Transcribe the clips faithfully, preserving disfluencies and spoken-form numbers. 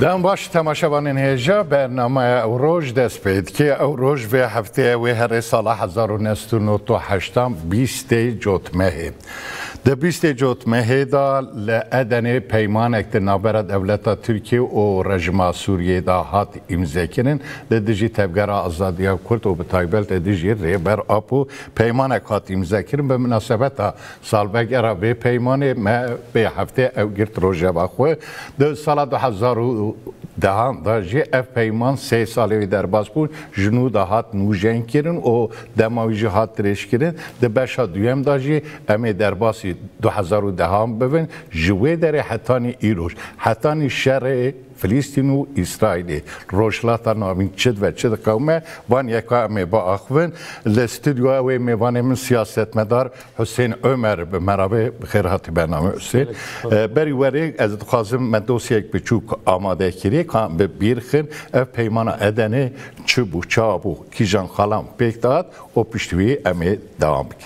دام باش تماشاوانین هجا برنامه او روز دست پید که او روز به هفته و هر سال هزار و نهصد و نود و هشت بیست جوت مه ده بیست جوت مه دا لعدن پیمان اکت نابر دولت ترکیه و رژیم سوریه دا هات امضا کردن ده دیجی تبگر آزادی کرد و به تایبل دیجی ریبر آپو پیمان اکات امضا کردن به مناسبت سالبگر به پیمان ما به هفته او گرت روز باخو ده سال دو هزار و دهان دا جی اف پیمان سه سالی در باز بود جنو دا هات نوجین کردن و دماویجی هات ترش کردن ده بشا دویم دا جی امی در باسی دو هزار و دهم ببین جوی در حتانی ایروش حتانی شرع فلسطین و اسرائیل روشلاتا نامین چد و چد قومه وان یکا امی با آخوین لستودیو اوی میوان من سیاست مدار حسین عمر به مرابه خیرهاتی برنامه حسین بری وری از خواستم من دوسی یک بچوک آماده کری که به بیرخین اف پیمان ادنه چبو چابو کیجان خالام پیک داد و پشتوی امی دوام بکن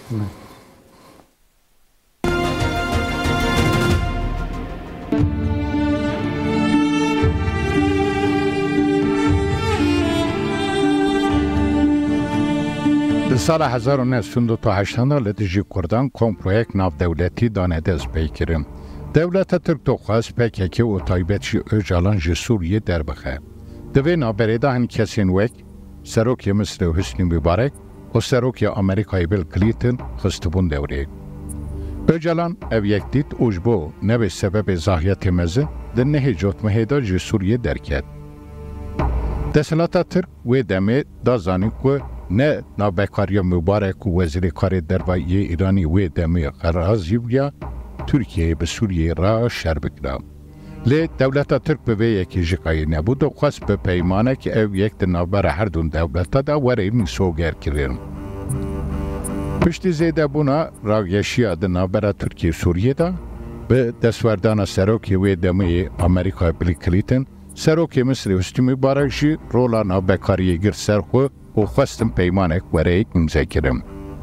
سال هزار و نهصد و دو و هشت لدیجی کردان کمپرویک ناو دولتی دانه دست بیکرم. دولت ترک دخواست پککی و تایبتشی اوجالان جی سوریه در بخه. دوی نابریده هن کسین وک، سروکی مصر حسنی مبارک و سروکی امریکای بیل کلینتون خستبون دوره. اوجالان او یک دید اوجبو نوی سبب زاهیت مزه در نه جوت مهیده جی سوریه درکد. دستلات ترک و دمه دا زانی که نه نابکاری مبارک و وزیر کار دروایی ایرانی و دمی قرازی بیا ترکیه به سوریه را شر بکرام. لی دولت ترک به یکی جقایی نبود و خواست به پیمانه که او یک نابر هر دون دولت دا وره می سوگر کریم. پشتی زیده بونا راگشی دا نابر ترکیه سوریه دا به دستوردان سروکی و دمی امریکا بیل کلینتون سروکی مصر حسنی مبارک جی رولا نابکاری گر سرخو و خواستم پیمانک وره امضا کردم.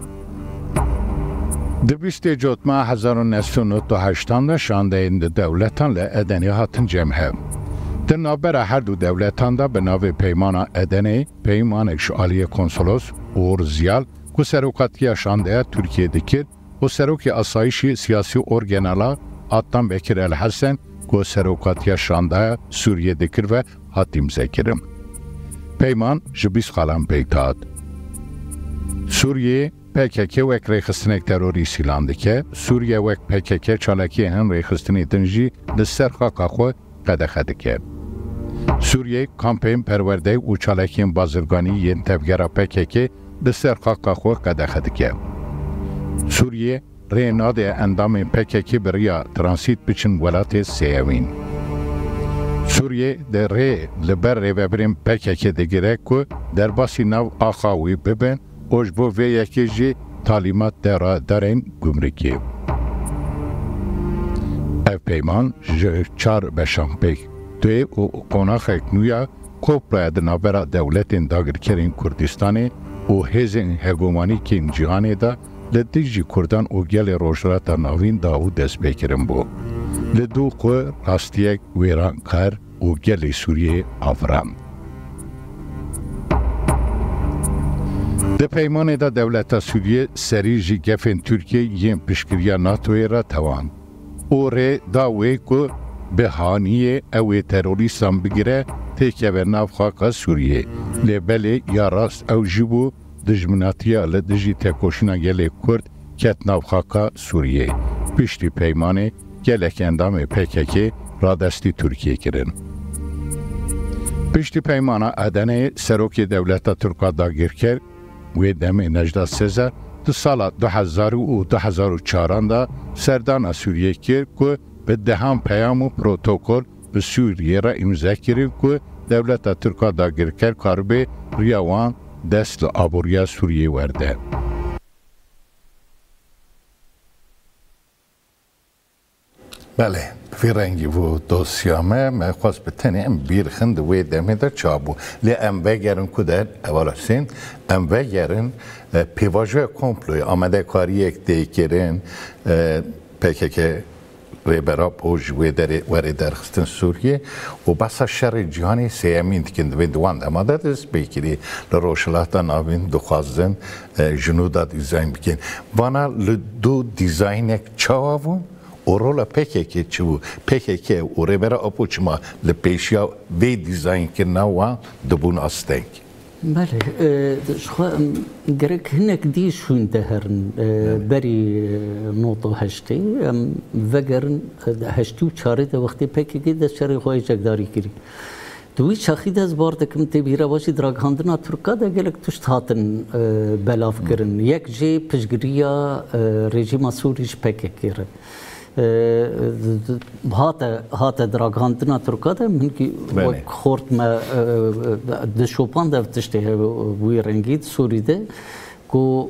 ده بیست جوت ماه هزار و نهصد و نود و هشت شانده این دولتان لعدنی هاتن جمعه. در نابر هر دو دولتان دا به ناو پیمان ادنی پیمانک شعالی کنسولوس و ارزیال که سروکاتی شانده ترکیه دکر و سروک اسایشی سیاسی ارگنالا آتان بکر الحسن که سروکاتی شانده سوریه دکر و هات امضا کردم. پیمان جبیس خالم پیتاد. سوریه پکک وک ریخستنک تروری سیلانده که سوریه وک پکک چالکی هن ریخستنی دنجی لسر خاکا خو قده خده که. سوریه کامپین پرورده و چالکی بازرگانی ین تفگره پکک لسر خاکا خو قده خده که. سوریه ریناد اندام پکک بریا ترانسیت بچن ولات سیوین. سوریه در ری لبر ری ببریم پکک دگیره که در باسی نو آخاوی ببین اوجبو و یکی جی تعلیمات در دارین گمرکی. اف پیمان جه چار بشان پیک دوی و قناخ اکنویا کوپرا دنابرا دولتین داگر کرین کردستانی و هزین هگومانی کین جهانی دا لدیجی کردان و گل روشرات ناوین داو دست بکرم بو. لدو قو راستیک ویران کار و گل سوریه آفران. ده پیمان دا دولت سوریه سری جی گفن ترکیه یم پشکریا ناتوی را توان. او ره داوی که به هانیه اوی تروریستان بگیره تیکه و ناف خاقا سوریه. لبله یا راست او جبو دجمناتیا لدجی تکوشنا گل کرد کت ناف خاقا سوریه. پشتی پیمانه گلک اندام پککی را دستی ترکیه کرن. پشتی پیمانه ادنه سروکی دولت ترکا داگیر کرد و دمی نجدا سزه دو سال دو هزار و دو هزار و چهار دا سردان سوریه کرد که به دهم پیام و پروتوکل به سوریه را امضا کرد که دولت ترکا داگیر کرد کار به ریاوان دست آبوریا سوریه ورده. بله فرنگی و دوسیامه من خواست بتنی ام بیرخند و دمه در چابو لی ام بگرن کدر اول سین ام بگرن پیواجه کمپلوی آمده کاری یک دیگرن پکه که ريبرا بوج ودر ورد درخستن سوريا وبس الشر جهاني سيامين كند بدوان اما دادس بيكري لروشلاتا نابين دخوازن جنودا ديزاين بكين وانا لدو ديزاينك چاوون اورولا پکه چو پکه او ريبرا اپوچما لپیشیا وی ديزاين كنا و دبون استنك بله شخو گرک هنک دی شون دهرن بری نوتو هشتی وگرن هشتی و چاره ده وقتی پکی که ده شری خواهی جگداری کری دوی شاخی ده از باردکم تبیره باشی دراگ هندنا ترکا ده گلک توشت هاتن بلاف کرن یک جی پشگریا رژیم سوریش پکی کرن هات هات دراغاندنا تركادا من كي خورت ما دشوبان ده تشتهي وي رنگيد سوري ده كو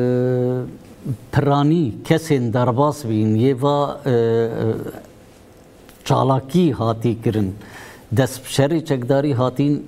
پراني كسين درباس بين يوا چالاكي هاتي كرن دست شرع چکداری هاتین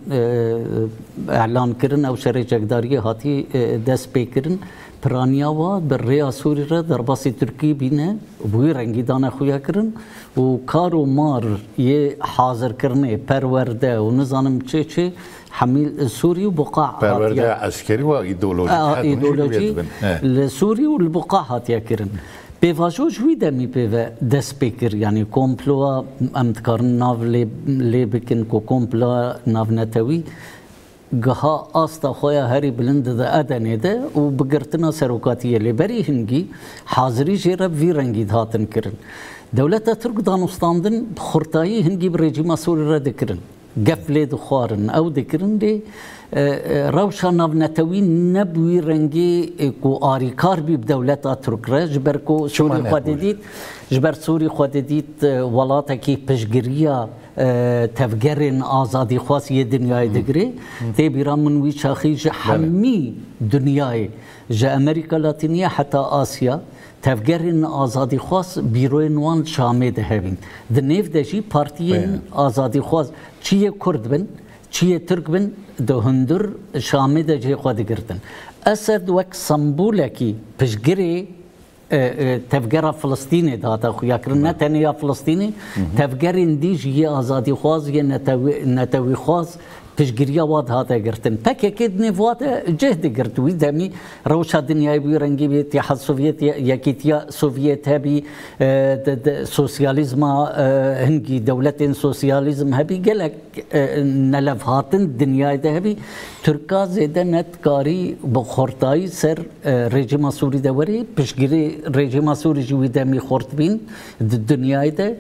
اعلان کرن او شرع چکداری هاتی دست پی کرن پرانیا و بر ریا سوری را در باسی ترکی بینه بوی رنگی دانه خویا کرن و کار و مار یه حاضر کرنه پرورده و نزانم چه چه حمیل سوری و بقاع پرورده عسکری و ایدولوژی ایدولوژی لسوری و البقاع هاتیا کرن پیواجو جوی دمی پیوا دست بکر یعنی کمپلوا امتکارن ناو لی بکن کو کمپلا ناو نتوی گها آستا خویا هری بلند ده ادنه ده و بگرتنا سروکاتیه لیبری هنگی حاضری جیره وی رنگی دهاتن کرن دولت ترک دانستاندن خورتایی هنگی بر رژیم سوری را دکرن گفله دخوارن او دکرن دی روشا ناو نتوی نبوی رنگی کو آریکار بی بدولت ترک را جبر کو سوری خود دید جبر سوری خود دید ولاتا کی پشگریا تفجرن آزادی خاص یه دنیای دگری تی بیرام من وی شاخی جه حمی دنیای جه امریکا لاتینیه حتی آسیا تفجرن آزادی خاص بیروی نوان شامه ده هبین ده نیف ده جی پارتیین آزادی خاص چیه کرد بن چیه ترک بن ده هندر شامه ده جه خود گردن اسد وک سمبوله کی پشگری تفجر فلسطيني داتا خويا كرنا تانية فلسطيني تفجر انديج هي آزادي خواز هي نتوي نتوي خواز تشجريا واد هذا قرتن بك أكيد نفوات جهد قرتوي دمي روشة دنيا بيرنجي باتحاد سوفيت يكيتيا سوفيت هبي سوسياليزم هنجي دولتين سوسياليزم هبي قالك نلفهاتن دنيا ده هبي تركا زيدا نتكاري بخورتاي سر رژیم سوري دوري بشجري رژیم سوري جوي دمي خورت بين الدنيا ده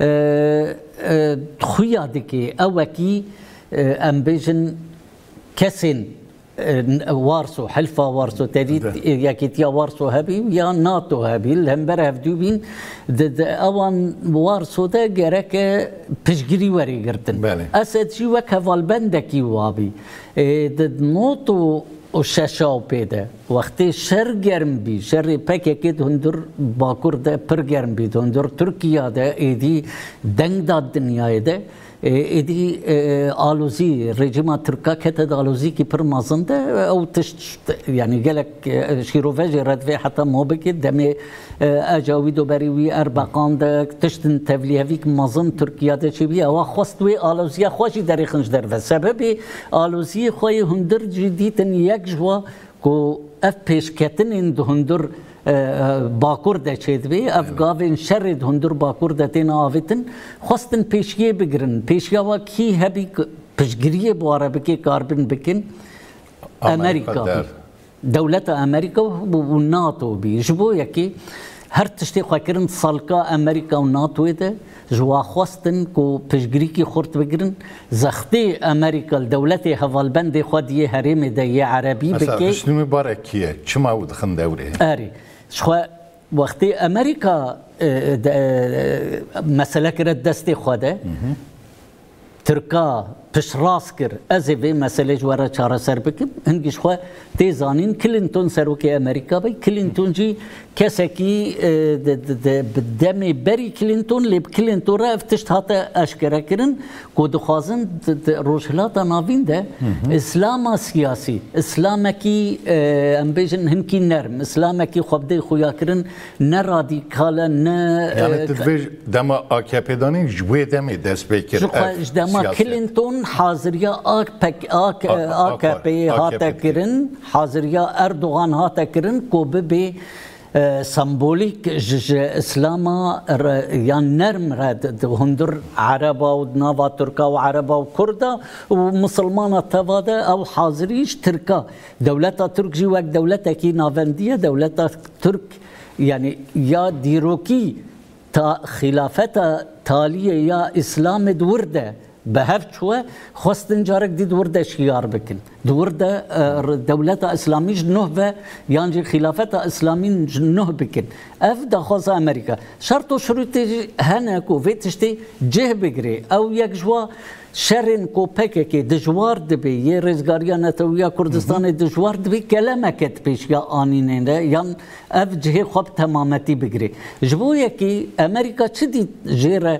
خويا دكي اوكي ام بيجن كسن وارسو حلفا وارسو تريد ياكيتيا وارسو هبي يا ناتو هبي الهمبر هفدوبين د اوان وارسو ده جرك بشجري وري قرتن اسد شي وك هفالبندكي وابي د نوتو وشاشاو بيدا وقتی شر گرم بی شر پک اكيد هندر باكور ده پر گرم بی هندر تركيا ده ايدي دنگ داد دنیا ده ایدی آلوزی رژیم ترکا کت آلوزی کی پر مازن ده او تشت یعنی گلک شیروفاجی ردوی حتی موبکی دمی اجاوی دو بریوی اربقان ده تشتن تبلیغی که مازن ترکیه ده چی بی او خواستوی آلوزی خوشی داری خنج در و سبب آلوزی خوی هندر جدیدن یک جوا کو اف پیشکتن این دو هندر باکور ده چید بی افغان شرد هندر باکور ده تین آویتن خواستن پیشیه بگرن پیشیه و کی هبی پیشگیریه بواره بکی کاربن بکن امریکا دولت امریکا و ناتو بی جبو یکی هر تشتی خواه کرن سالکا امریکا و ناتو ده جوا خواستن کو پیشگیری کی خورت بگرن زختی امریکا دولت حوالبند خودی حریم ده یه عربی بکی مثلا شنو مبارک کیه چما ود خن دوره آری شخوا وقتی امریکا مسئله کرد دستی خوده ترکا پش راست کر از وی مسئله جواره چاره سر بکم هنگیش خواه تیزانین کلینتون سروک امریکا بی کلینتون جی کسی کی دم بری کلینتون لیب کلینتون را افتشت حتی اشکره کرن که دخوازن روشهلات ناوین ده اسلام سیاسی اسلام کی ام بیجن هنکی نرم اسلام کی خوابده خویا کرن نه رادیکاله نه یعنی تدویج دم آکپی دانی جوی دمی دست بکر دم کلینتون حاضریا آک پک آک آکپی هاتا کرن حاضریا اردوغان هاتا کرن کو به سمبولیک اسلام يعني نرم راد هندر عربا ونافا تركا وعربا وكردا ومسلمانة تفادا او حاضريش تركا دولتا ترك جي وك دولتا كي نافندية دولتا ترك يعني يا ديروكي تا خلافتا تالية يا اسلام دورده بهفت شوى خواستن جارك دي دورده شيار بكن دورده دولتا اسلامي جنوه يعني خلافتا اسلامي جنوه بكن اف دخوز امريكا شرط و شروط هنا كو فيتشتي جه بگري او يك جوا شرن کو پکه که دجوار دبی یه رزگاریا نتویا کردستان دجوار دبی کلمکت پیش یا آنینه یان اف جه خوب تمامتی بگیری جبویه که امریکا چه دی جیره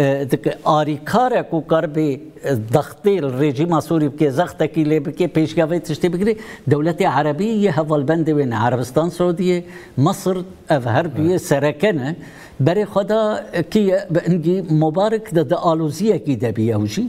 آریکاره کو کار به ضغطی رژیم سوری که زخت کی لی که پیشگاوی تشتی بگیری دولت عربی یه حوالبند وین عربستان سعودیه مصر اف هر بیه سرکنه برای خدا کی انگی مبارک ده آلوزیه کی دبی اوجی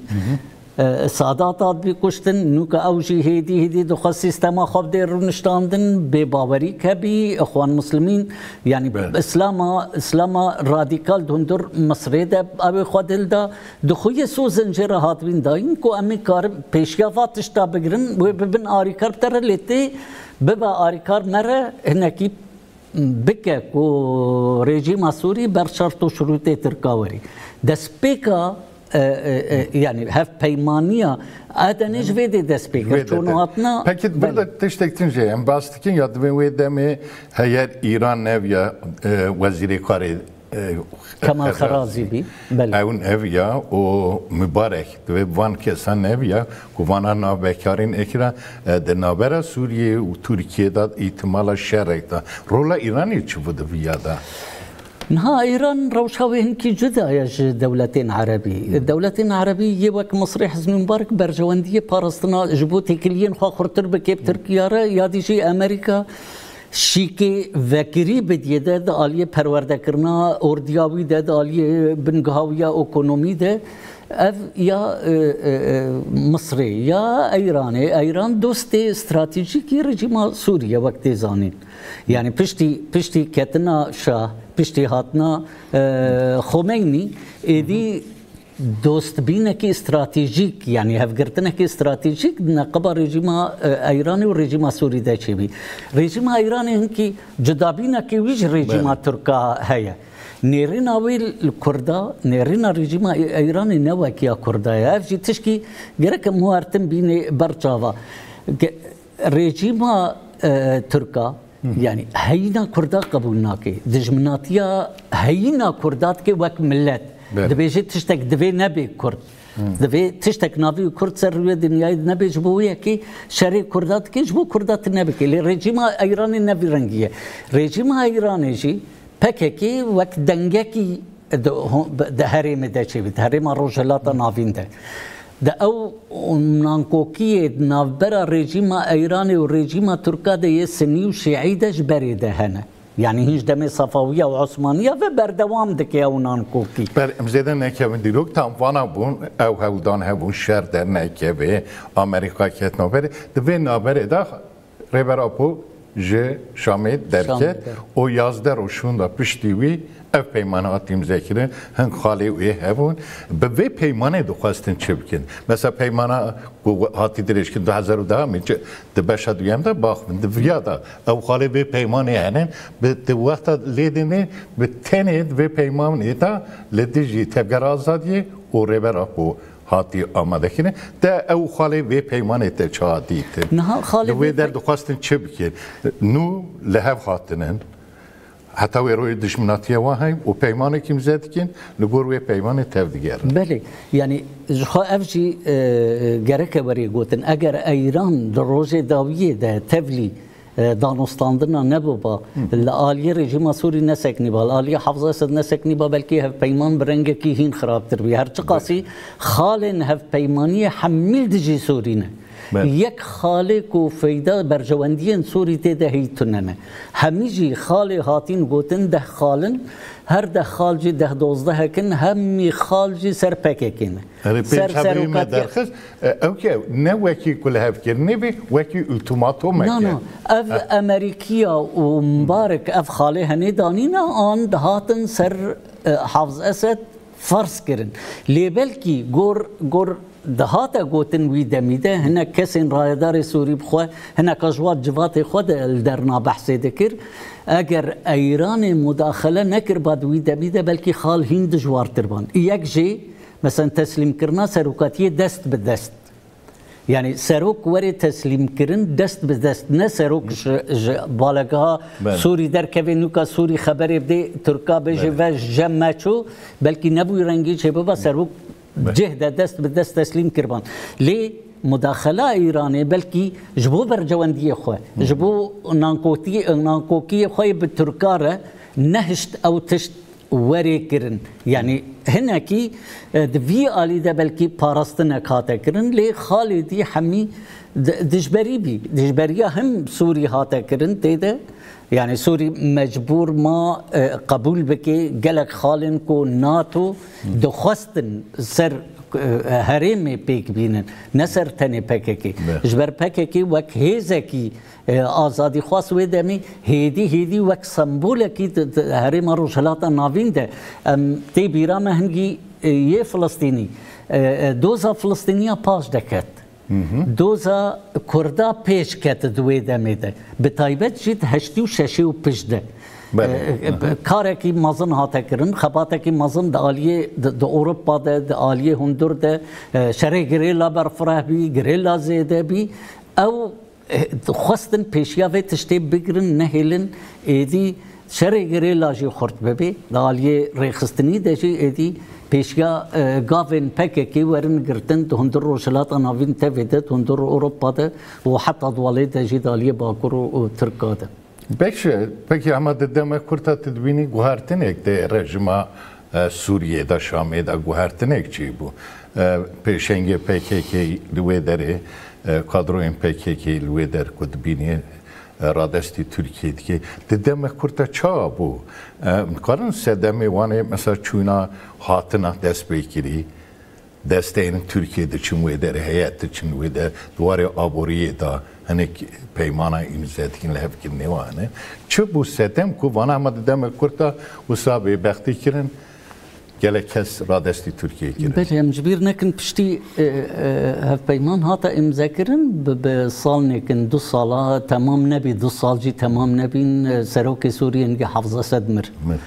سادات بی کشتن نوک اوجی هیدی هیدی دو خاص سیستما خواب در رونشتاندن به باوری که بی اخوان مسلمین یعنی اسلام اسلام رادیکال دندر مصر ده ابی خود دا دو خوی سو زنجیره هات بین داین کو امی کار پیشگاواتش تا بگرن و ببین آری کار بتر لیتی ببا آری کار مره هنکی بکه کو رژیم سوری بر شرط و شروط ترکاوری دسپیکا yani hep peymaniya adeniz vedi despek çonatna peki burada teştektin şey en bastikin ya ve demi hayır İran nevya veziri kari Kemal Kharazi bi eun evya o mübarek ve van kesan evya kuvana nabekarin ekra de nabera Suriye ve Türkiye'de ihtimala şerrekte rola İran'ı çıvıdı viyada نها إيران روشاوي هنكي جدا يا دولتين عربي الدولتين عربية وك مصر حزب مبارك برجواندية بارستنا جبوتي كليين خا خرطر بكيب تركيا را يادي جي أمريكا شيكي وكري بديه ده آلية پرورده کرنا اردياوي ده آلية بنگهاوية اکونومي ده اف يا مصري يا ايراني ايران دوستي استراتيجيكي رجيم سوريا وقت زانين يعني پشتي پشتي كتنا شاه پشتی هاتنا خمینی ایدی دوست بینه که استراتژیک یعنی هفگرتنه که استراتژیک نقبه رژیم ایرانی و رژیم سوری ده چی بی رژیم ایرانی هنکی جدا بینه که ویج رژیم ترکا هیا نیرین اویل کردا نیرین رژیم ایرانی نوه کیا کردا هف جی تشکی گرک موارتن بینه برچاوا رژیم ترکا يعني هينا كردات قبول ناكي دجمناتيا هينا كردات كي وك ملت دبي جي تشتك دبي نبي كرد دبي تشتك نبي كرد سر الدنيا نبي جبويه كي شري كردات كي جبو كردات نبي كي رجيم ايراني نبي رنگيه رجيم ايراني جي بككي وك دنگكي ده هرم ده چي ده هرم روجلات نافين ده ده او نانكوكيه نافبرا رژیم ایرانی و رژیم ترکا ده یه سنی و شیعی دش بريده هنا يعني هیچ دم صفویه و عثمانیه و بردوام دکه او نانکوکی بر امزده نکه من دیروک تام وانا بون او هودان هبون شر در نکه به امریکا کت نابره ده نابره ده ریبر اپو جه شامید درکه او یازده روشون ده پشتیوی ev peymanat imzakirin hen xali üye hevun be ve peymane duxastin çibkin mesela peymana hati dirişkin iki bin on mi de beşa duyamda baxın de viyada ev xali ve peymane yani be de vaqta ledini be tened ve peymane da lediji tebgar azadiye o reber bu hati amadekine de ev xali ve peymane te çadite naha xali ve der duxastin çibkin nu lehev hatinin حتى ويروي دشمناتيا واهي وبيمانه كيم زادكين نقول وي بيمانه تفدير بله يعني جو افجي جرك وري قوتن اگر ايران دروجه داويه ده تفلي دانستاندنا نبوبا الآلية رژیم سوری نسکنی با الآلية حفظ اسد نسکنی با بلکه هف پیمان برنگ کی هین خراب تر بی هر چقاسی خالن هف پیمانی حمیل دجی سوری نه یک خاله کو فیدا برجواندین سوری تده هیتونه همیجی خاله هاتین گوتن ده خالن هر ده خالجی ده دوزده کن همی خالجی سر پکه کنه سر سر مدرخص اوكي نه وكي كل هفكر نبي وكي التماتوم نه نه اف امریکیا و مبارک اف خاله هنی دانینا آن دهاتن سر حافظ اسد فرض کرن لیبل کی گور گور دهاتا گوتن وی دمیده هنه کسین رایدار سوری بخواه هنه کجوات جوات خود درنا بحثی دکر اگر ایران مداخله نکر بعد وی دمیده بلکی خال هند جوار تربان یک جی مثلا تسلیم کرنا سروکاتی دست به دست يعني سروك وري تسليم كرن دست بدست نه سروك بالغها سوري در كفي نوكا سوري خبر بدي تركا بيجي و جمعچو بلكي نبوي رنگي چه بابا سروك جهد دست بدست تسليم كربان ليه مداخله ایرانی بلکه جبو برجواندی خو جبو نانکوتی نانکوکی خو به ترکاره نهشت او تشت وری کرن یعنی هنا کی دوی آلی ده بلکی پاراستن کاته کرن لی خالدی همی دجبری بی دجبریا هم سوری هاته کرن تیده يعني سوري مجبور ما قبول بكي قالك خالن كو ناتو دخستن سر هرمي بيك بينن نسر تاني بككي جبر بككي وك هيزكي آزادي خاص ودمي هيدي هيدي وك سمبولكي هرم روشلاتا نافين ده تي بيرا هنجي يه فلسطيني دوزا فلسطينية باش دكت دوزا كردا پیش کت دوی دمیده به تایبت جید هشتی و ششی و پشده کاره کی مازن هاته کرن خباته کی مازن د آلیه د اروپا ده د آلیه هندور ده شرع گریلا برفره بی گریلا زیده بی او خواستن پیشیا و تشتی بگرن نهیلن ایدی شرع گریلا جی خورد ببی د آلیه ریخستنی ده جی ایدی پیشیا گاوین پککی ورن گرتن تو هندر روشلات ناوین تفیدت هندر اروپا ده و حتی دوالی ده جدالی باکر و ترکا ده بکشه پکی اما ددم کرتا تدبینی گوهرتنک ده رژیم سوریه ده شامه ده گوهرتنک چی بو پیشنگ پککی لوی داره کادروین پککی لوی در کدبینی رادستی ترکیه که ددم کرتا چا بو کارن سدمی وانه مثلا چونا هاتنا دست بگیری دستین ترکیه ده چنوی در هیئت چنوی در دواره آبوریه دا هنک پیمانه امضا کن لحف کن نوانه چه بو سدم کو وانه اما ددم کرتا وصابه بختی کرن گله کس رادستی ترکیه کرن بله مجبیر نکن پشتی هف پیمان هاتا امضا کرن به سال نکن دو ساله تمام نبی دو سال جی تمام نبین سروک سوریه انگه حفظه صد مر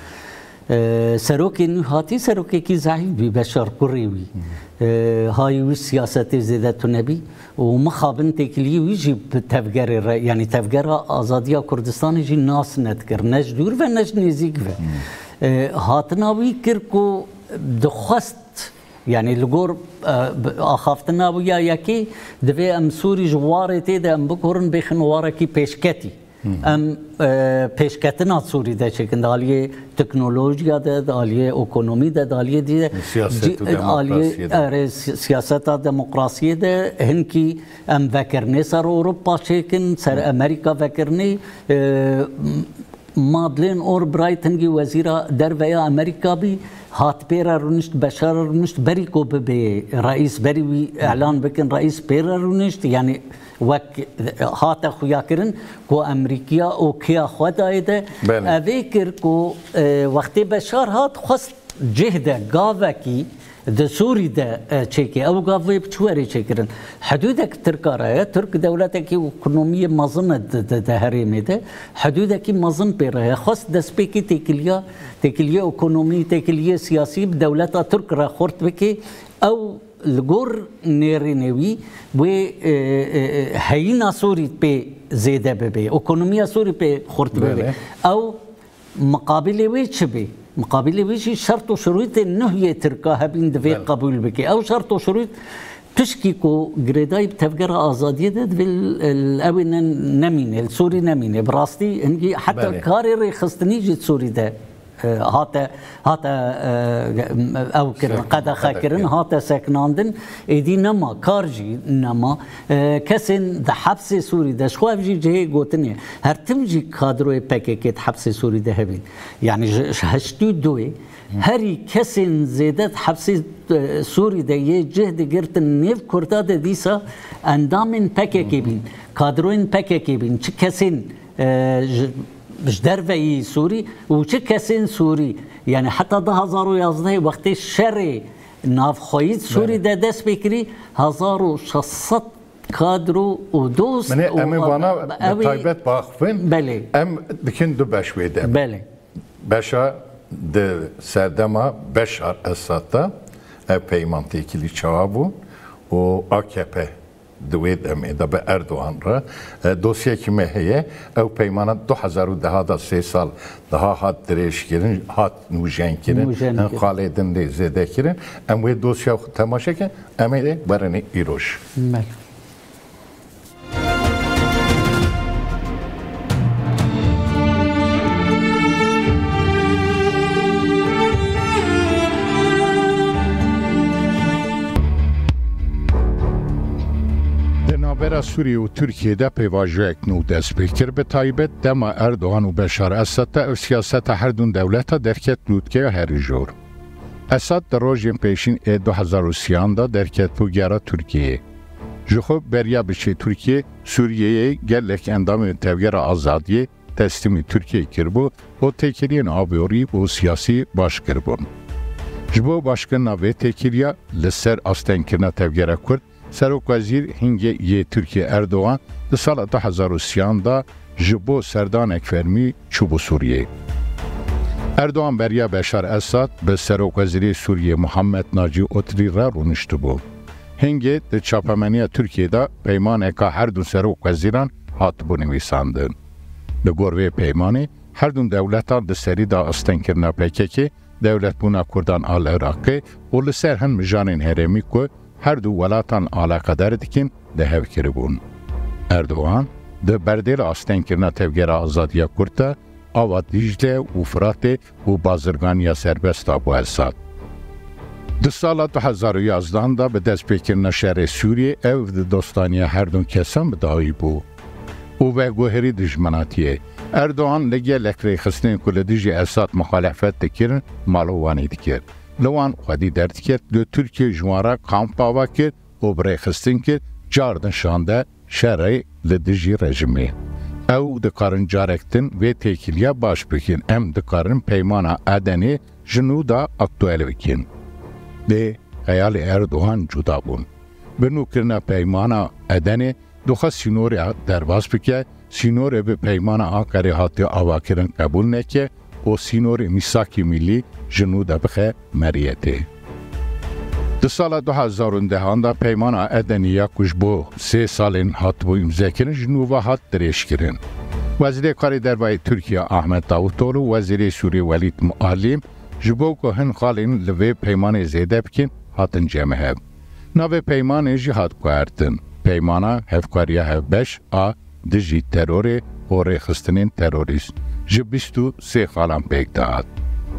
سروکی نو هاتی سروکی کی ضعیف بی بشار کری وی های وی سیاست زیده تو نبی و مخابن تکلی وی جی تفگر را یعنی تفگر آزادی کردستان جی ناس ند کر نج دور و نج نزیک و هاتنا وی کر کو دخست يعني الجور أخافتنا ويا ياكي دفي أم سوري جواري تيدا أم بكورن بيخن واركي بيشكتي أم بيشكتنا سوري ده شكل دالية تكنولوجيا ده دالية إقتصادي ده دالية دي دالية سياسة ديمقراطية ده هنكي أم فكرني سر أوروبا شكل سر أمريكا فكرني مادلين اور برايت هنگي وزيرة دربيا أمريكا بي هات بيرا رونشت بشار رونشت بري كو بي رئيس بري اعلان بكن رئيس بيرا رونشت يعني وك هات خويا كرن كو امريكا او كيا خدا ايده افكر كو وقت بشار هات خست جهده غاوكي ده سوري ده تشيكي او غافي بتشوري تشيكرن حدودك تركارا ترك دولتك اقتصاديه مظنه ده هريمه ده حدودك مظن بيرا خاص ده سبيكي تكليا تكليا اقتصادي تكليا سياسي بدولتها ترك را خورت بكي او الجور نيرينوي و هينا سوري بي زيده ببي اقتصاديه سوري بي خورت ببي او مقابل ويش بي مقابل ويش شرط وشروط النهية تركها بين دفي قبول بك أو شرط وشروط تشكيكو جريداي بتفجر آزادية في الأول نمينة السوري نمينة براستي إنجي حتى الكارير خستني جت سوري ده هاتا هاتا او كرن قد خاكرن هاتا ساكناندن ايدي نما كارجي نما كسن ده حبس سوري ده شخواف جي جهي قوتني هر تمجي كادروي باكيكيت حبس سوري ده هبين يعني هشتو دوي هري كسن زيادات حبس سوري ده جهد جرتن نيف كورتا ده ديسا اندامن باكيكي بين كادروين باكيكي بين چه كسن مش درفي سوري وچه كسين سوري يعني حتى ده هزارو يازده وقت الشري ناف خويد سوري ده دست بكري هزارو شصت كادرو ودوست من امي وانا طيبت باخفين بله ام دكين دو بشوي ده بله بشا ده سردما بشار اساتا پیمانتی کلی چوابو و آکپه دوید امی دا به اردوان را دوسیه که مهیه او پیمانه دو هزار و ده دا سه سال daha hat direş kirin, hat nujen kirin, en خالدن de zede kirin, em ve dosya temaşa ki, emi de barani iroş. Mel. Navbera Suriye û Tirkiyeyê pêvajiyek nû dest pê kir bi taybet dema Erdogan û Beşar Esadê ew siyaseta her dûn dewleta derket lûtkeya herî jor. Esad di rojên pêşîn ê du hezar û sîyan da derket bû gera Tirkiyeyê. Ji xwe beriya biçê Tirkiye, Sûriyeyê gelek endamên tevgera azadiyê teslîmî Tirkiyeyê kiribû û têkiliyên abiyorî û siyasî baş kiribûn. Ji bo başkirina vê têkiliya li ser astenkirina tevgera Kurd, Serokvezîr hingê yê Tirkiye Erdogan di sala du hezar û sîyan da ji bo serdanek fermî çûbû Sûriyeyê. Erdogan beriya Beşar Esad bi Serokvezîrê Sûriyê Muhammed Nacî Otirî re rûniştibû. Hingê di çapemeniya Tirkiyeyê de peymaneka her du serokvezîran hatibû nivîsandin. Li gor vê peymanê her du dewletan di serî da astenkirina P K K, dewletbûna Kurdan al Iraqê û li ser hin mijanên herêmî ku her du welatan alaqedar dikin de hev kiribûn. Erdogan di berdêla astenkirina tevgera azadiya Kurd de ava Dicle û Firatê û bazirganiya serbest a bu Esad. Di sala du hezar û yazdan da bi destpêkirina şerê Sûriyê ew di dostaniya her du kesan bi dayî bû. û veguherî dijminatiyê. Erdogan li gelek rêxistinên ku li dijî Esad muxalefet dikirin malûwanî dikir. Li wan xwedî derdikir li Tirkiye ji wan re kampava kir û bi rêxistin kir car din şande şerê li dijî rejimê. Ew dikarin carek din vê têkiliya baş bikin. Em dikarin peymana Edenê ji nû da aktûel bikin. Lê xeyalê Erdogan cuda bûn. Bi nûkirina peymana Edenê dixwe sînorê derbas bike, sînorê bi peymana Ankarê hatiye avakirin qebûl neke û sînorê mîsakî millî ji nû de bixe meriyetê. Di sala du hezar û dehan da peymana Edenîya ku ji bo sê salên hatibû îmzekirin ji nû ve hat dirêjkirin. Wezîrê Karê Derbayê Tirkiye Ahmet Davutoglu û Wezîrê Sûriyê Welîd Muallim ji bo ku hin xalên li vê peymanê zêde bikin hatin cemhev. Navê peymanê jî hat guhertin. Peymana hevkariya hevbeş a dijî terorê û rêxistinên terorîst ji bîst û sê xalan pêk dihat.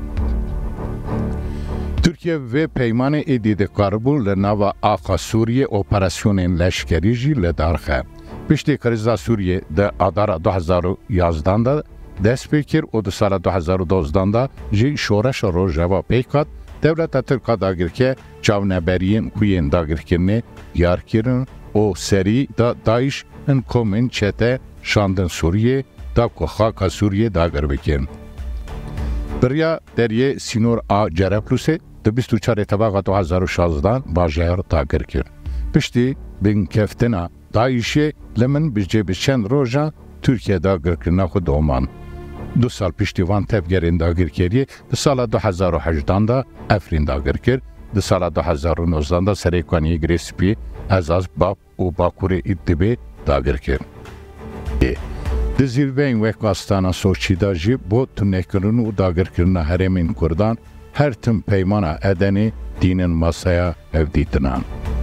Tirkiye vê peymanê êdî dikaribû li nava Axa Sûriyê operasyonên leşkerî jî li darxe. Piştî krîza Sûriyê di adara du hezar û yazdan da dest pê kir û di sala du hezar û dozdan da jî şoreşa Rojava pêk hat, dewleta Tirka dagirke çavneberiyên ku yên dagirkirinê diyar kirin û serî da Daeş hin komên çete şandin Sûriyê da ku xaka Sûriyê dagir bikin. Biriya deriyê sînor a Cerablusê di bîst û çarê tebaqa du hezar û şazdan bajêr dagir kir. Piştî binkeftina Daişê li min bi cêbî çend rojan Tirkiye dagirkirina xwe doman. Du sal piştî van tevgerên dagirkeriyê di sala du hezar û hejdan da Efrîn dagir kir, di sala du hezar û nozdan da Serêkaniyê Girêspî, Ezaz, Bab û Bakurê Îdlibê dagir kir. دزیربین وک آستانا سوچیدا جی بو تنکرن و داگرکرن هرمین کردان هر تم پیمانا ادنی دینن مسایا evditnan.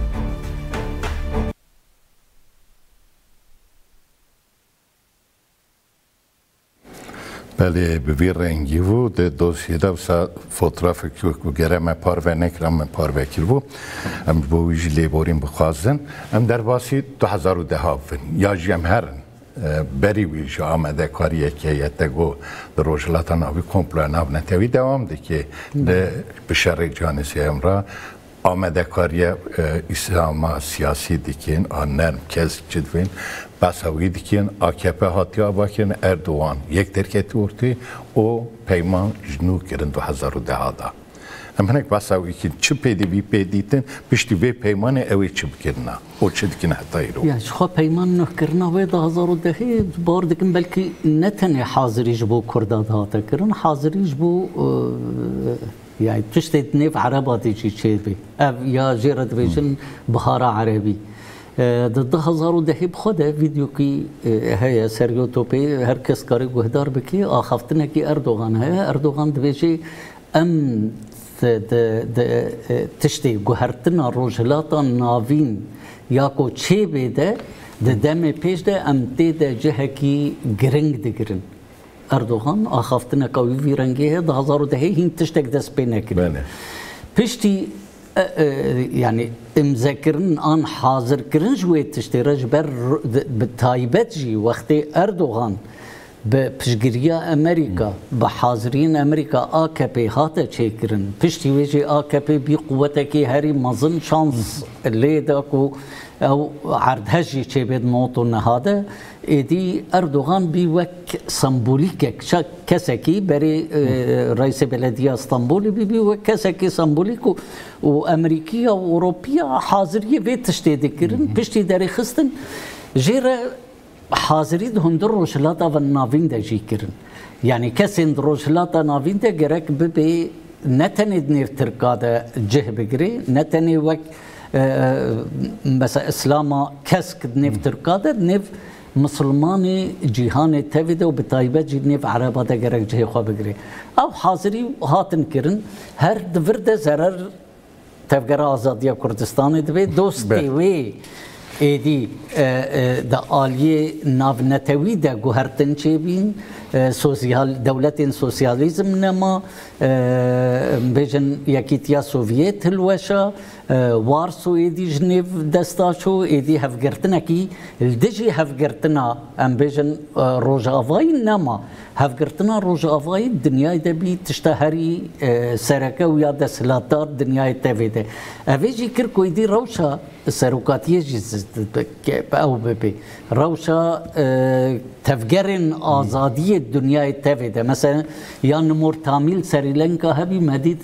بله به رنگی و ده دوسیه دا وسا فوتوغرافی که گره من پارو نکرم من پارو کرد ام بویج لیبوریم بخوازن ام در باسی دو هزار و ده هافن یا جیم هرن بری ویج آمده کاریه که یتگو در روشلاتان آوی کمپلو ناو نتوی دوام ده که به شرق جانسی امرا آمده کاریه اسلام سیاسی دیکن آن نرم کز جدوین بس هایی دیکن آکپه هاتی آبا کن اردوان یک درکتی ورتی او پیمان جنو کرن دو هزار و ده دا ام هنک بس هایی که چه پیدی بی پیدیتن پشتی بی پیمان اوی چه بکرنا او چه دیکن حتی ایرو یعنی خواه پیمان نه کرنا وی دو هزار و ده بار دیکن بلکه نتنی حاضریش بو کرداد هاتا کرن حاضریش بو يعني تشتد نيف عرباتي شيء بي يا جيرد بيجن بهارة عربي ضد هزارو دهيب خده فيديو كي هي سيريوتوبي هركس كاري وهدار بكي اخفتنا كي اردوغان هي اردوغان دبيجي ام تشتي جوهرتنا روجلاتا نافين ياكو تشي بيده د دم پیش ده ام تيده جهكي جرنگ دگرن اردوغان آخافتنا قوی ویرنگی ده هزار و دهی هین تشتک دست پی نکرد پشتی يعني مذكرن آن حاضر کرن جوی تشتی رج بر بتایبت جی وقتی اردوغان بپشگریا امریکا بحاضرین امریکا آکپی هاته چه کرن پشتی ویجی آکپی بی قوتکی هری مزن شانس لیده کو او عردهجي چه بید نوتو نهاده ایدی اردوغان بی وک سمبولیک کسکی بری رئیس بلدیه استانبولی بی بی وک کسکی سمبولیک و امریکی و اوروپیا حاضریه وی تشتیده کرن پشتی داری خستن جیره حاضری ده هندر روشلاتا و ناوین ده جی کرن یعنی کسی در روشلاتا ناوین ده گرک ببی نتنی دنیر ترکا ده جه بگری نتنی وک مثلا اسلاما کسک نف ترکاده نف مسلمانی جهان تفیده و بتایبه جی نف عربا ده گرک جه خواه بگری او حاضری هاتن کرن هر دورده ضرر تفگر آزادی کردستان دوی دوستی وی ایدی ده آلیه ناونتوی ده گوهرتن چه بین سوسیال دولت سوسیالیزم نما بیجن یکیتیا سوویت هلوشا وارسو ایدی جنیف دستاشو ایدی هفگرتنا کی الدجی هفگرتنا ام بیجن روجاوای نما هفگرتنا روجاوای دنیای دبی تشتهری سرکه و یا دسلاتار دنیای تفیده اویجی کرکو ایدی روشا سروکاتیه جیز او ببی روشا تفگرن آزادی دنیای تفیده مثلا یا نمور تامیل سریلنکا هبی مدید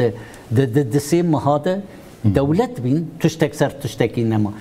دسیم مهاده دولت بین تشتک سر تشتکی نما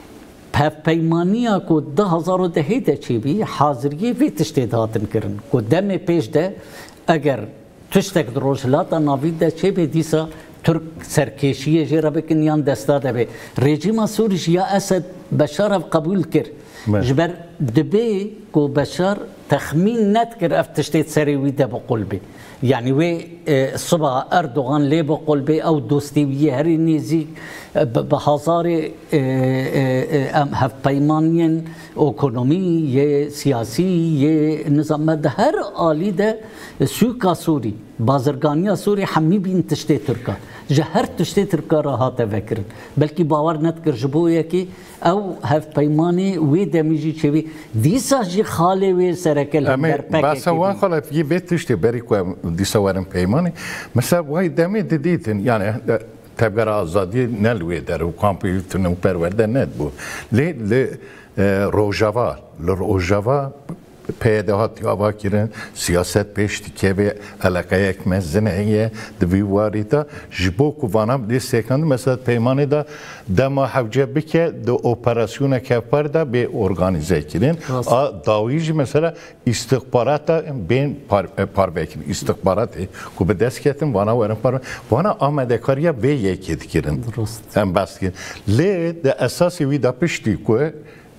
پیمانیا کو ده هزار و دهی ده چی بی حاضریه وی تشتید هاتن کرن کو دم پیش ده اگر تشتک دروجلاتا ناوید ده چی بی دیسا ترک سرکشیه جیره بکن یان دستا به رژیم سوریش یا اسد بشار قبول کر جبر دبی کو بشار تخمین ند کر اف تشتید سری ویده بقول بی يعني وي صبا اردوغان لي بقول بي او دوستي هري نيزي بحصاري هف بيمانين ايكونومي سياسي نظام ده هر آلي ده سوكا سوري بازرگانيا سوري حمي بين تشتي تركا جهر تشتي تركا راها تفكرن بلكي باور نتكر جبويا كي او هف بيماني وي دميجي چوي ديسا جي خالي وي سركل در باكي بس وان خلا في بيت تشتي بريكو ديسا ورن بيماني مثلا واي دمي ديتن يعني تبقى آزادی نلوی در و کامپیوتر و پرورده ند بود لی لی روجاوا لروجاوا پیاده هاتی آوا کردن سیاست پیشتی که به علاقه یک مزنه ایه دوی واریدا جبو کوانم دی سکند مثلا پیمانی دا دما حوجه بکه دو اپراسیون کفر دا به ارگانیزه کردن داویج مثلا استخبارات بین پار بکن استخبارات کو به دست کردن وانا ورن پار وانا آمده کاریا به یکی کردن هم بس کردن لی دا اساسی وی دا پشتی که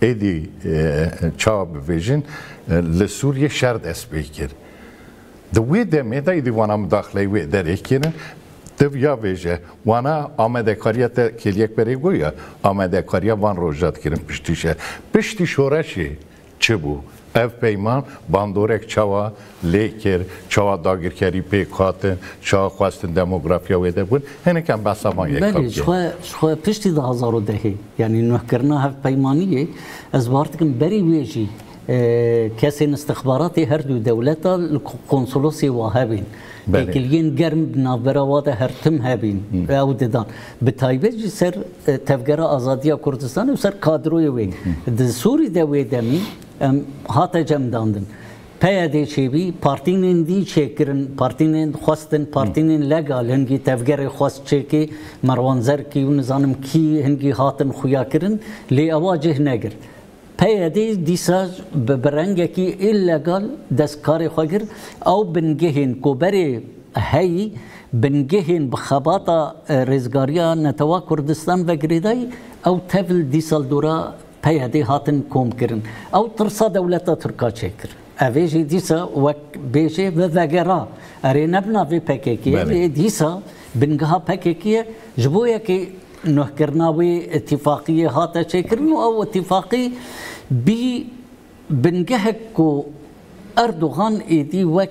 ایدی چاو بویژن لسوریه شر دست بکر دوی دمه دا ایدی وانا مداخله وی داره کرن دویا ویژه وانا آمده کاریت کلیک بری گویا آمده کاریا وان روژات کرن پشتیشه پشتی شورشی چه بو؟ اف پیمان باندورک چاوا لیکر چاوا داگیرکاری پیکاتن چاوا خواستن دموگرافیا ویده بود هنه کم بس ما یک بله شخوا پشتی ده هزار و دهی یعنی نوح کرنا هف پیمانیه از بارتکم بری ویجی کسی استخباراتی هر دو دولتا القنصلوسی واهبین کلیین گرم نابراواده هر تم هبین او ددان به تایبه جی سر تفگره آزادیا کردستان و سر کادروی وی ده سوری ده وی دمی هاتا جمع داندن پیاده چیبی پارتینین دی چیکرن پارتینین خواستن پارتینین لگال هنگی تفگره خواست چیکی مروانزر کی و نظانم کی هنگی هاتن خویا کرن لی اواجه نگر پیاده دیسا برنگه کی ایلگال دستکار خواگر او بنگهین کو بری هی بنگهین بخباتا رزگاریا نتوا کردستان و گریدای او تفل دیسال دورا پیاده هاتن کوم کرن او ترسا دولتا ترکا چکر اویجی دیسا وک بیجه و وگرا اره نبنا وی پکیکیه دیسا بنگها پکیکیه جبویا که نوح کرناوی اتفاقیه هاتا چکرن او اتفاقی بی بنگهک کو اردوغان ایدی وک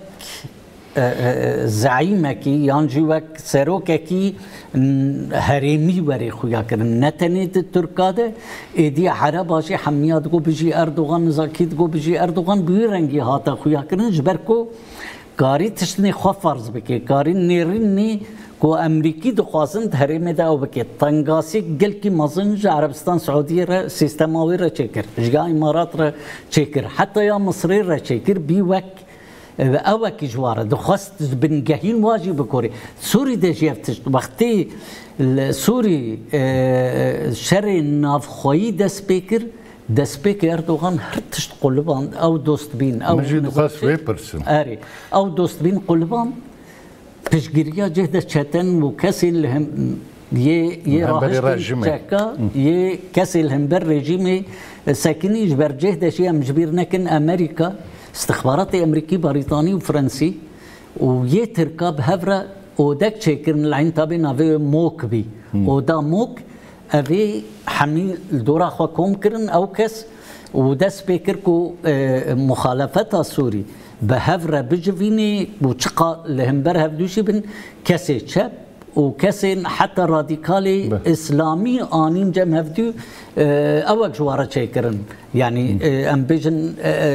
زعیمکی یانجی وک سروککی هریمی وری خویا کرن نتنید ترکاده ایدی عرب آجی حمیات گو بجی اردوغان زاکید گو بجی اردوغان بی رنگی هاتا خویا کرن جبر کو کاری تشتنی خواه فرض بکی کاری نیرین نی کو امریکی دخوازند هریم دا او بکی تنگاسی گل کی مزنج عربستان سعودی را سیستماوی را چکر جگا امارات را چکر حتی یا مصری را چکر بی وک او کی جواره دخواست بنگهین واجی بکوری سوری ده جیفتش وقتی سوری شر نافخویی دست بکر دست بکر اردوغان هر تشت قلبان او دوست بین او مجید خواست ویپرسن آری او دوست بین قلبان پیشگیریا جهد چتن و کسی لهم یه یه راهش چکا یه کسی لهم بر رژیم ساکنی جبر جهدش یه مجبر نکن امریکا استخبارات امریکی بریتانی و فرانسی و یه ترکاب هفره و دک چکرن العین تابی ناوی موک بی و دا موک اوی حمی دورا خوا کوم کرن او کس و دست بکر کو مخالفت سوری به هفره بجوینی و چقا لهم بر هفدوشی بن کسی چپ و کسی حتی رادیکالی اسلامی آنین جم هفدو اوک جواره چکرن یعنی ام بجن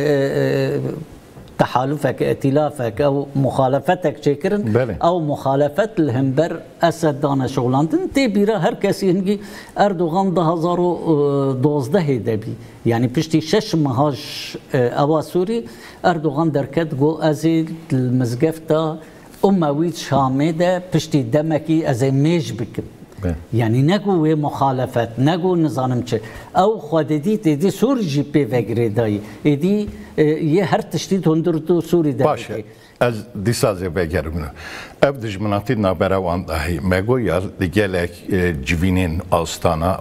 تحالفك ائتلافك او مخالفتك چکرن او مخالفت لهم بر اسد دانا شغلاندن تی بیرا هر کسی هنگی اردوغان ده هزار و دوزده دبی یعنی پشتی شش ماهاش اوا سوری اردوغان درکت گو ازی المزگفتا اموید شامه ده پشتی دمکی ازی میج بکن یعنی نگو مخالفت نگو نظام چه او خودی دی سوری جی پی وگری دایی ایدی یه هر تشتید هندر تو سوری دایی باشه از دیسازه بگرم اب دجمناتی نابراوان دهی مگو یا دیگه جوینین آستانا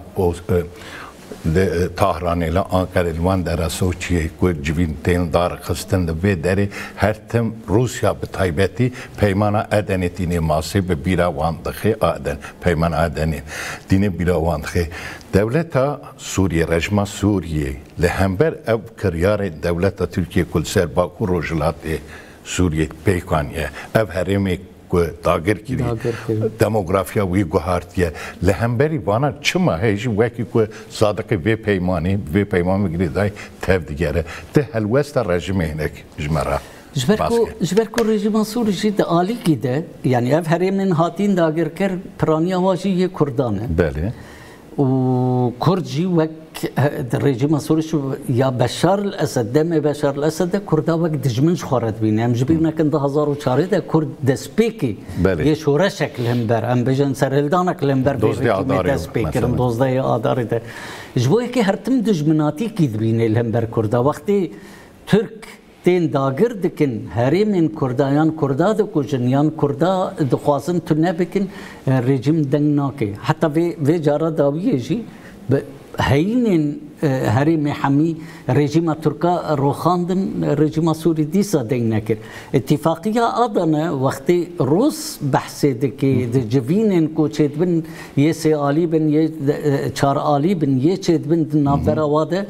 تهران الى آنکار الوان در سوچیه که جوین تین دار خستند و داری هر تم روسیا به تایبتی پیمان ادنی تینی ماسی به بیراوان دخی آدن پیمان ادنی تینی بیراوان دخی دولتا سوریه رجما سوریه لهمبر او کریار دولتا ترکیه کل سر باکو روجلات سوریه پیکانیه او هرمی داگر کردی دموگرافیا وی گوهارتیه لهمبری وانا چما هیچ وکی که صادق وی پیمانی وی پیمان میگیری دای تف دیگره ده هلوست رژیم هنک جمرا جبرکو رژیم سوری جد عالی کیده یعنی اف هرمن هاتین داگر کر پرانیا واجی یه کردانه بله و کردجی وک رژیم سوری شو یا بشار الاسد دم بشار الاسد کردا وک دجمنش خورد بینه هم جبیر نکن ده هزار و چهارده ده کرد دسپیکی یه شوره شکل هم بر هم بجن سرهلدانک لهم بر دوزده آداری دسپیکرم دوزده آداری ده جبوی که هر تم دجمناتی کید بینه لهم بر کردا وقتی ترک تین داگر دکن هرمن کردایان کردا دکوچن یان کردا دخوازن تو نبکن رژیم دنگ ناکه حتی وی جارا داویه جی هين هري محمي رژیم ترکا روخاندن رژیم سوری دیسا دینکر اتفاقیه آدانه وقتی روس بحثی دکی د جوینن کو چید بن یه سی آلی بن یه چار آلی بن یه چید بن نافرا واده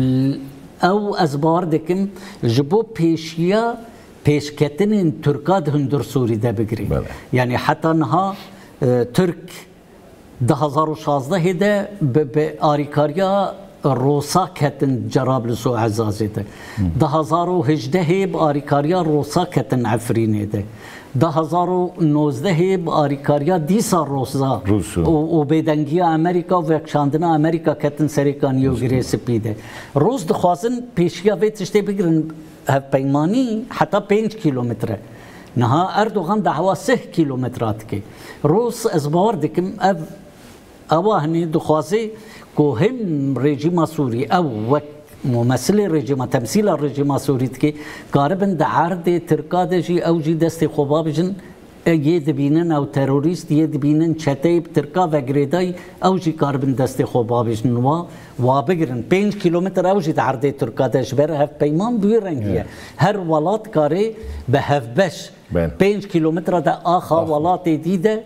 او از بار دکم جبو پیشیا پیشکتن ترکا هندر سوری ده بگری یعنی حتی نها ترک ده هزار و شازده ده به آریکاریا روسا کتن جرابلس و عزازی ده ده هزار و هجده به آریکاریا روسا کتن عفرینی ده ده هزار و نوزده به آریکاریا دیسا روسا و بیدنگی امریکا و یکشاندنا امریکا کتن سریکانیو گری سپیده روس دخوازن پیشیا ویتشته بگرن پیمانی حتی پنج کیلومتره نها اردوغان دعوا سه کیلومترات که روس از باور دکم او اوه هنی دخوازی که هم رژیم سوری او وک ممثل رژیم تمثیل رژیم سوری که کاربن در عرض ترکا دجی او جی دست خوبا بجن یه دبینن او تروریست یه دبینن چته ترکا و گریدای او جی کاربن دست خوبا بجن و و بگرن پنج کیلومتر او جی در عرض ترکا دج بر هف پیمان دوی رنگیه هر ولات کاری به هف بش پنج کیلومتر دا آخا ولات دیده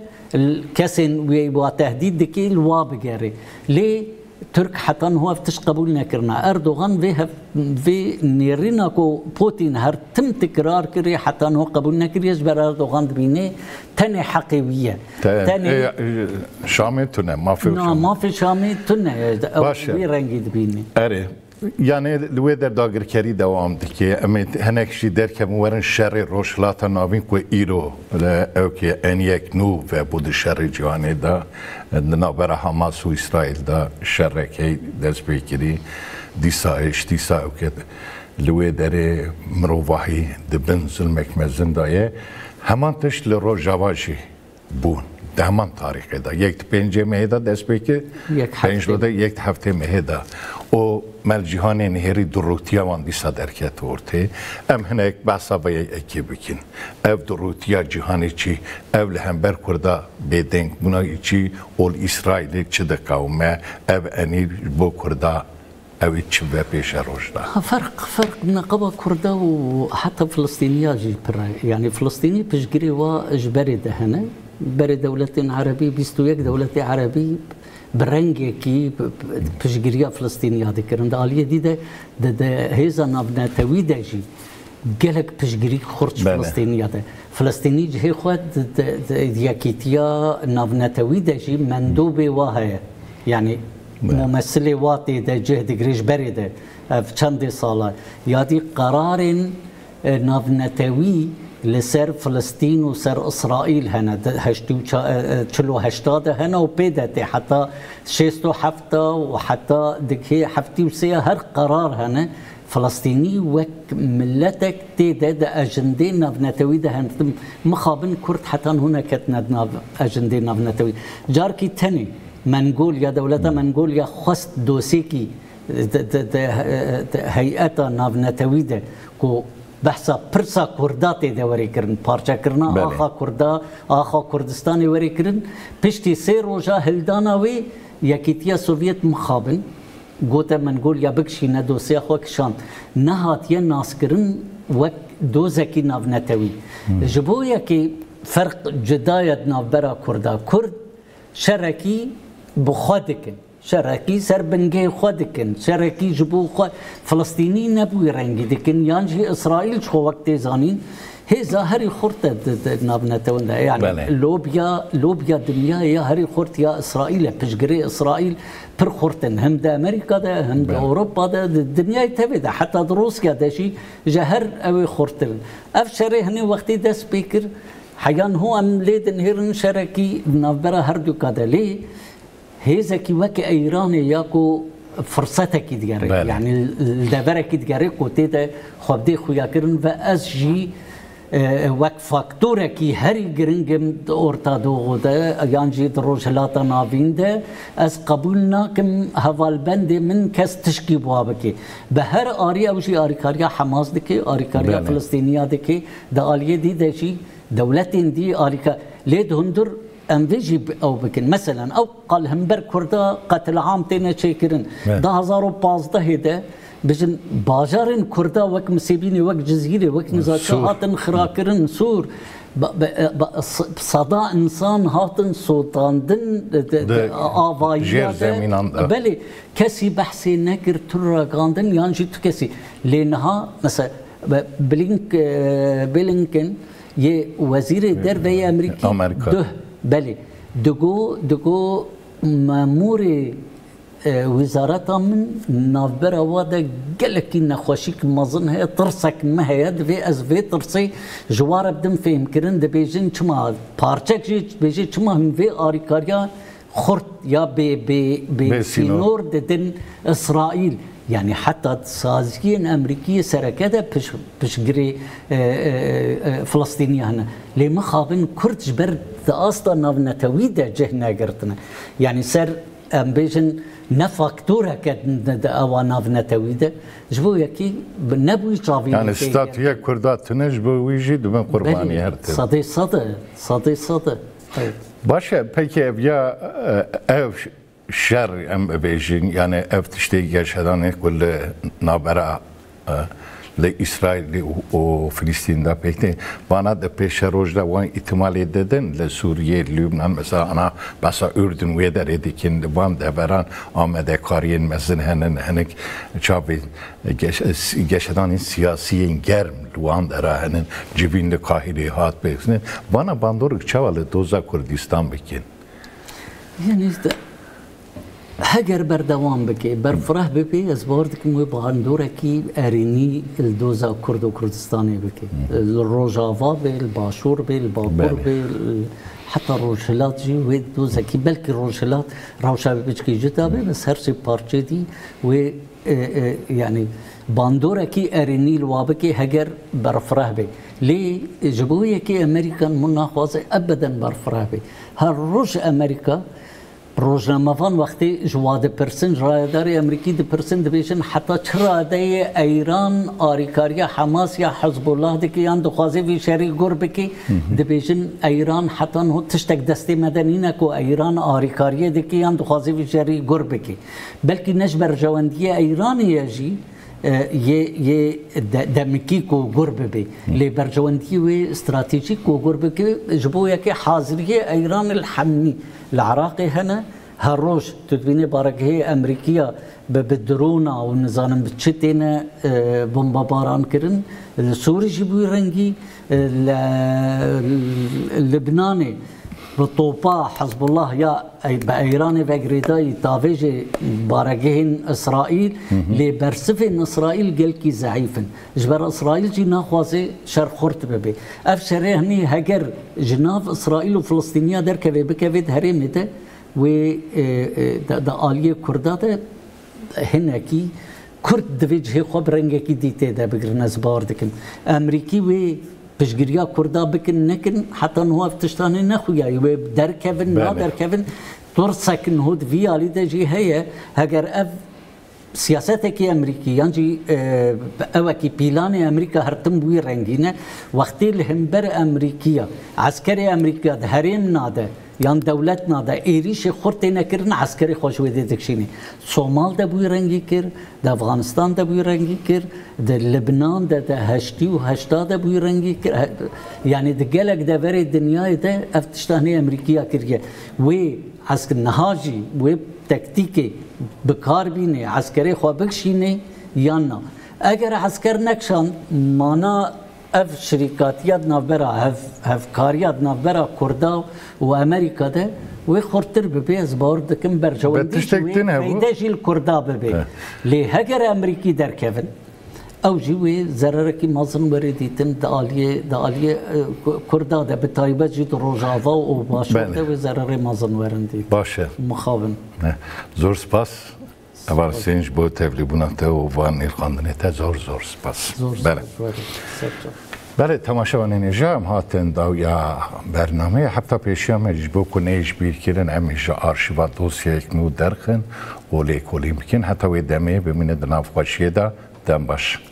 کسین وی با تهدید دکی الوا بگیره لی ترک حتی هو افتش قبول نکرنا اردوغان وی وی نیرینا کو پوتین هر تم تکرار کری حتی هو قبول نکریش بر اردوغان دبینه تن حقیقیه تن شامی تونه ما فی نه ما فی شامی تونه باشه وی رنگی دبینه اره یعنی لوی در داگرکاری دوام دکه اما هنگشی در که مورن شر روشلات ناوین که ایرو او که ان یک نو و بود شر جوانی دا نابر حماس و اسرائیل دا شر که دست بکری دیسا اش دیسا او که لوی در مروواهی دبن ظلمک مزن دایه همان تشت لرو جواجی بون ده همان تاریخ دا یک پنجه مهدا دست بکر پنج رو دا یک هفته مهدا و مال جهان نهری دروتیا وان دیسا درکت ورته ام هناك بحثا بیا اکی بکن اف دروتیا جهانی چی اف لهمبر کرده بیدنگ بنای چی اول اسرائیل چی دکاومه اف انیر بو کرده اوی چی به پیش روش ده فرق فرق نقبه کرده و حتی فلسطینیا جی پر يعني فلسطینی پشگری و اجباری ده هنه برای دولت عربی بیست و یک دولت عربی برنگی کی پشگیری فلسطینی یاد کردن آلیه دیده ده هیزا نابناتوی داشی گلک پشگیری خورد فلسطینی یاده فلسطینی جه خود یکیتیا نابناتوی داشی مندوب واهه یعنی ممثل واتی ده جه دگریش بریده چند ساله یادی قرار نابناتوی لسر فلسطين وسر اسرائيل هنا هشتو تشلو هشتاد هنا وبيدت حتى شيستو حفتا وحتى دكي حفتي وسيا هر قرار هنا فلسطيني وك ملتك تيدد اجندين نافنتوي ده هن مخابن كرد حتى هنا كتنا اجندين نافنتوي جاركي تاني منقول يا دولتا منقول يا خست دوسيكي هيئة نافنتوي ده كو بحثا پرسا کرداتی ده وری کرن پارچه کرنا آخا کردا آخا کردستانی وری کرن پشتی سه روژا هلداناوی یکیتیا سوویت مخابن گوته من گول یا بکشی ندوسی اخوا کشان نهاتیه ناس کرن وک دوزکی ناو نتوی جبو یکی فرق جدایت ناو برا کردا کرد شرکی بخوادکن شرکی سر بنگه خود دکن شرکی جبو خود فلسطینی نبوی رنگی دکن یانجی اسرائیل چه وقت زانین هی ظاهری خورد نابنتون يعني لوبيا لوبيا دنيا يا هري خورت يا اسرائيل بشجري اسرائيل پر خورتن هم دا امريكا دا هم دا اوروبا دا الدنيا تبدا حتى روسيا دا شيء جهر اوي خورتن افشري هني وقتي دا سبيكر حيان هو ام ليدن هيرن شركي نافبرا هردو كادا ليه هيزكي وك ايراني ياكو فرصتك يتجري يعني الدبرك يتجري كوتيتا خبدي خويا كرن واز جي وك فاكتوركي هري جرينجم اورتادو غدا يانجي دروجلاتا نافين ده از قبولنا كم هوالبند من كس تشكي بوابكي بهر اري او شي اريكاريا حماس دكي اريكاريا فلسطينيه دكي ده اليه دي ده شي دولتين دي اريكا ليد هندر ام بيجي او بكن مثلا او قال همبر كردا قتل عام تينا شيكرن ده هزار و پازده هده بجن باجارن كردا وك مسيبيني وك جزيره وك نزاكاتن خراكرن سور صدا انسان هاتن سلطاندن آوائیه ده بله کسی بحثی نکر ترگاندن یعنی جیت کسی لانها مثلا بلینک بلینکن یه وزیر دربه امریکی ده بله دگو دگو مامور وزارت من نافبر وادا قالك نخوشيك مظن هي ترسك ما هي في از في ترسي جوار بدم فهم كرن دبيجن چما پارچك جي بيجي چما هم في اريكاريا خرط يا بي بي بي سينور ددن اسرائيل يعني حتى سازيين امريكيه سركده بش بشجري فلسطينيه هنا ليه ما خابن كرد جبر اصلا نتويده جهنا قرتنا يعني سر ام بيجن نفاكتورا كد اواناف نتويده جبو يكي نبوي ترافي يعني ستات هي كردات تنجبو ويجي من قرباني هرت صدي صدى صدي صدى باشا بيكي يا اف شر ام بيجين يعني اف تشتي yaşadan كل نابرا لإسرائيل وفلسطين ده بيكتي وانا ده بيش روجدا وان احتمال دادن لسوريا لبنان مثلا انا بس اردن ويدر اديكين وان ده بران آمده کارین مثلا هنن هنك چابي yaşadan siyasiyen germ وان داره هنن جبين قاهره هات بيكسن وانا باندورك چاوال دوزا كردستان بكين يعني هجر بردوام بكي برفره ببي از باردك مو باندوركي اريني الدوزا كرد وكردستاني بكي الروجافا بالباشور بالبابور بال حتى الروشلات جي ويد دوزا كي بلكي الروشلات روشا بيجي جدا بس هرشي بارتشي دي و يعني باندوركي اريني الوابكي هجر برفره بي ليه جبويه كي امريكان منا خوازي ابدا برفره بي هالروج امريكا روزنامه‌وان وقتی جواد پرسن رایداری امریکی د پرسن دبیشن حتی چرا دای ایران آریکاریا حماس یا حزب الله دکی یان دخوازی وی شری گرب کی دبیشن ایران حتی نه تشتک دستی مدنی نکو ایران آریکاریا دکی یان دخوازی وی شری گرب کی بلکه نجبر جواندی ایرانی جی یه یه دمکی کو گرب بی لی برجواندی و استراتژیک کو گرب کی جبویا که حاضریه ایران الحمنی العراقي هنا هالروج تدبيني بارك هي امريكيه بالدرونا والنظام بتشتينا بومبا باران كرن السوري جيبوا رنجي اللبناني بالطوبا حزب الله يا بايراني باغريداي تافيجي بارجهن اسرائيل لبرسفن اسرائيل قالكي زعيفن جبر اسرائيل جي ناخوازي شر خرت ببي اف شريهني هجر جناف اسرائيل وفلسطينيه دركبي بكفيد هرمته و دا اليه كردات هناكي كرد دفيج خب رنگكي ديته دا بگرنز باردكن امريكي و بشجريا كردا بكن نكن حتى هو فتشتاني نخويا يبقى در كيفن نا در كيفن ترسك نهود في علي دجي هي هجر اف سياستك امريكي يعني اه اوكي بيلاني امريكا هرتم بوي رنگينه وقتي الهمبر امريكيه عسكري امريكا هرين ناده یان دولتنا دا ایریش خورتی نکردن عسکری خوشویده دکشینی صومال دا بوی رنگی کرد دا افغانستان دا بوی رنگی کرد دا لبنان دا دا هشتی و هشتا دا بوی رنگی کرد یعنی دا گلک دا وری دنیای دا افتشتانی امریکیا کریه و عسکر نهاجی و تکتیکی بکار بینه عسکری خواه بکشینه یا نه اگر عسکر نکشان مانا اف شركاتيات نافبرا هف هف كاريات نافبرا كردا وامريكا ده وخرتر ببيز بورد كم برجوندي ويداجي الكردا ببي لي هجر امريكي در كيفن او جوي زرركي مازن ورديتن داليه داليه كردا ده بتايبه جيت روجافا وباشا ده زرر مازن ورندي باشا مخاون زور سپاس اول سنج با تبلیغات و وان الخاندنیت زور زور سپاس بله بله تماشاگران جام هاتن داویا برنامه هفته پیشی هم اجبو کنیش بیر کردن امیجا آرشیوات دوسیه یک نو درخن ولی کلی میکن حتی وی دمه بمینه دناف خوشیه دا دم باش